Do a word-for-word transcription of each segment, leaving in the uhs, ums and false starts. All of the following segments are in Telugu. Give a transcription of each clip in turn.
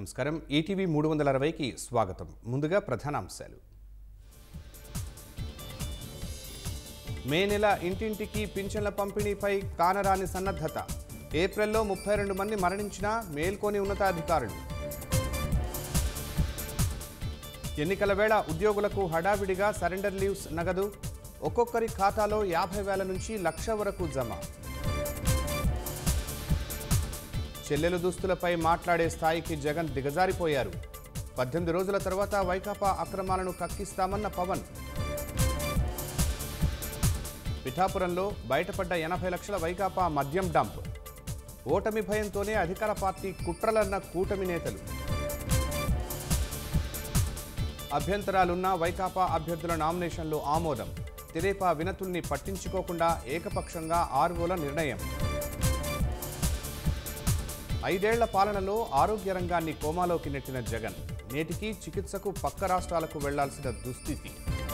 నమస్కారం ఈటీవీ మూడు వందల అరవైకి స్వాగతం. ముందుగా ప్రధాన అంశాలు. మే నెల ఇంటింటికి పింఛన్ల పంపిణీపై కానరాని సన్నద్ధత. ఏప్రిల్లో ముప్పై రెండు మంది మరణించిన మేల్కొని ఉన్నతాధికారులు. ఎన్నికల వేళ ఉద్యోగులకు హడావిడిగా సరెండర్ లీవ్స్ నగదు. ఒక్కొక్కరి ఖాతాలో యాభై వేల నుంచి లక్ష వరకు జమ. చెల్లెలు దుస్తులపై మాట్లాడే స్థాయికి జగన్ దిగజారిపోయారు. పద్దెనిమిది రోజుల తర్వాత వైకాపా అక్రమాలను కక్కిస్తామన్న పవన్. పిఠాపురంలో బయటపడ్డ ఎనభై లక్షల వైకాపా మద్యం డంప్. ఓటమి భయంతోనే అధికార పార్టీ కుట్రలన్న కూటమి నేతలు. అభ్యంతరాలున్న వైకాపా అభ్యర్థుల నామినేషన్లో ఆమోదం. తెదేపా వినతుల్ని పట్టించుకోకుండా ఏకపక్షంగా ఆర్వోల నిర్ణయం. ఐదేళ్ల పాలనలో ఆరోగ్య రంగాన్ని కోమాలోకి నెట్టిన జగన్ నేటికి చికిత్సకు పక్క రాష్ట్రాలకు వెళ్లాల్సిన దుస్థితి.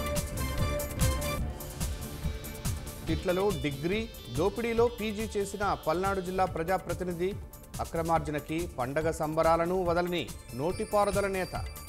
తిట్లలో డిగ్రీ, దోపిడీలో పీజీ చేసిన పల్నాడు జిల్లా ప్రజాప్రతినిధి. అక్రమార్జనకి పండగ సంబరాలను వదలని నోటిపారుదల నేత.